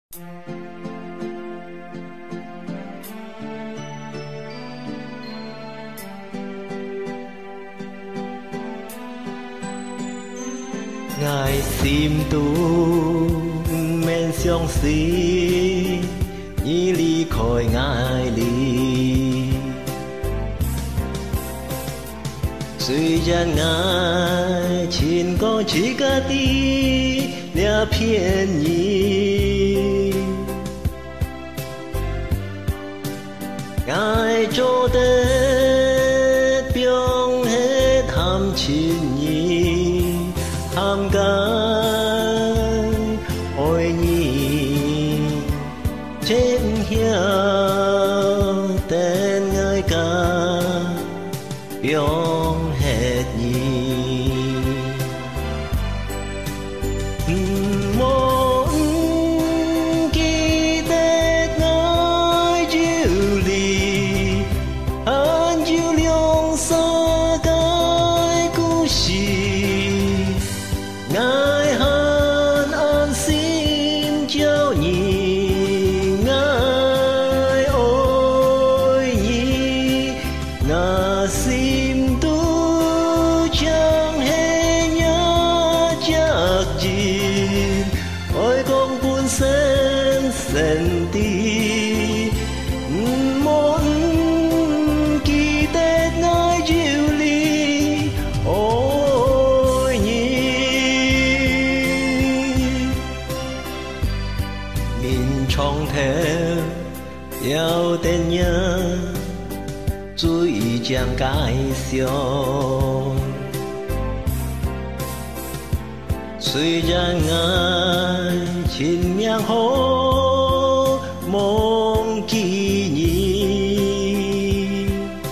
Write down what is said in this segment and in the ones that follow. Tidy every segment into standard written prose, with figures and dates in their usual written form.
ngài sim tu men xiong xí nhĩ ly khỏi ngài ly suy ra ngài chín có chỉ cả tí lia phiền nhì ngài cho tết biong hết ham chín nhì ham gan ôi nhì trên hiếu tên ngài ca biong hết nhì mỗi khi tết ngài chịu lì anh chịu liong xa cái cú xì ngài hân an xin cháu nhì ngài ôi nhì ngài sim tu chẳng hề nhớ chắc gì ôi con buồn sen tí mỗi khi tết ngài chịu ly ôi nhì mình trong theo yêu tên nhớ注意将介绍虽然爱情命好梦记你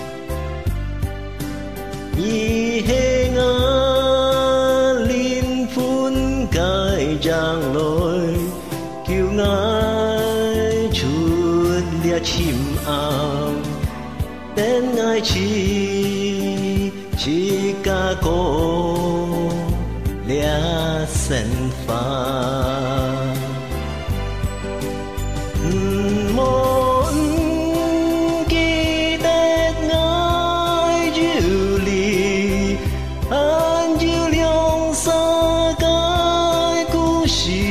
你黑暗linh phun cài giang lối kêu ngài chút lia chim áo tên ngài chỉ cả cô lia sen pha mỗi khi tết ngài chịu lì anh chịu liong xa cái cú xì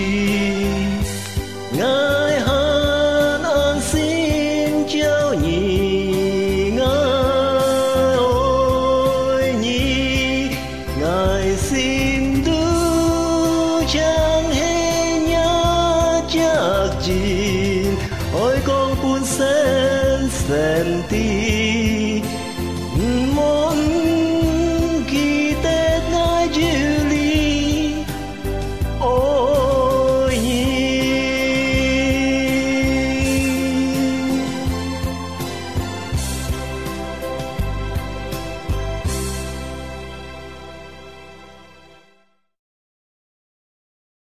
ngài hân an xin cháu nhì ngài ôi nhì ngài xin tu chẳng hề nhớ chắc gì ôi con buồn sen tí